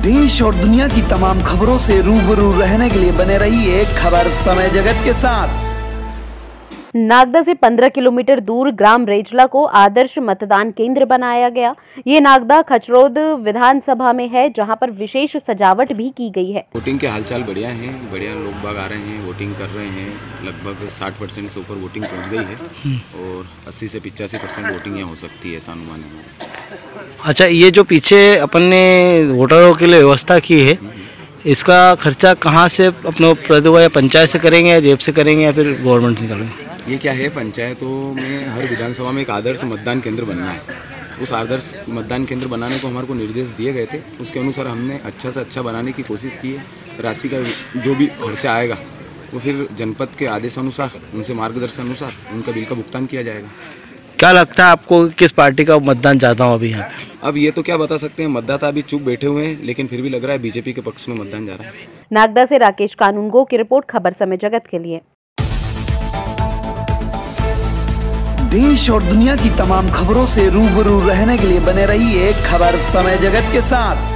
देश और दुनिया की तमाम खबरों से रूबरू रहने के लिए बने रहिए खबर समय जगत के साथ। नागदा से 15 किलोमीटर दूर ग्राम रेजला को आदर्श मतदान केंद्र बनाया गया। ये नागदा खचरोद विधानसभा में है, जहां पर विशेष सजावट भी की गई है। वोटिंग के हालचाल बढ़िया हैं, बढ़िया लोग बाग आ रहे हैं, वोटिंग कर रहे हैं। लगभग 60% से ऊपर वोटिंग पहुंच गई है और 80 से 85% वोटिंग यहाँ हो सकती है, ऐसा अनुमान है। अच्छा, ये जो पीछे अपन ने वोटरों के लिए व्यवस्था की है, इसका खर्चा कहाँ से अपने प्रतिभा या पंचायत से करेंगे या जेब से करेंगे या फिर गवर्नमेंट से करेंगे? ये क्या है, पंचायतों में हर विधानसभा में एक आदर्श मतदान केंद्र बनना है। उस आदर्श मतदान केंद्र बनाने को हमारे को निर्देश दिए गए थे, उसके अनुसार हमने अच्छा से अच्छा बनाने की कोशिश की है। राशि का जो भी खर्चा आएगा वो फिर जनपद के आदेश अनुसार, उनसे मार्गदर्शन अनुसार उनका बिल का भुगतान किया जाएगा। क्या लगता है आपको किस पार्टी का मतदान चाहता हूँ अभी यहाँ पे? अब ये तो क्या बता सकते हैं, मतदाता अभी चुप बैठे हुए हैं, लेकिन फिर भी लग रहा है बीजेपी के पक्ष में मतदान जा रहा है। नागदा से राकेश कानूनगो की रिपोर्ट, खबर समय जगत के लिए। देश और दुनिया की तमाम खबरों से रूबरू रहने के लिए बने रहिए खबर समय जगत के साथ।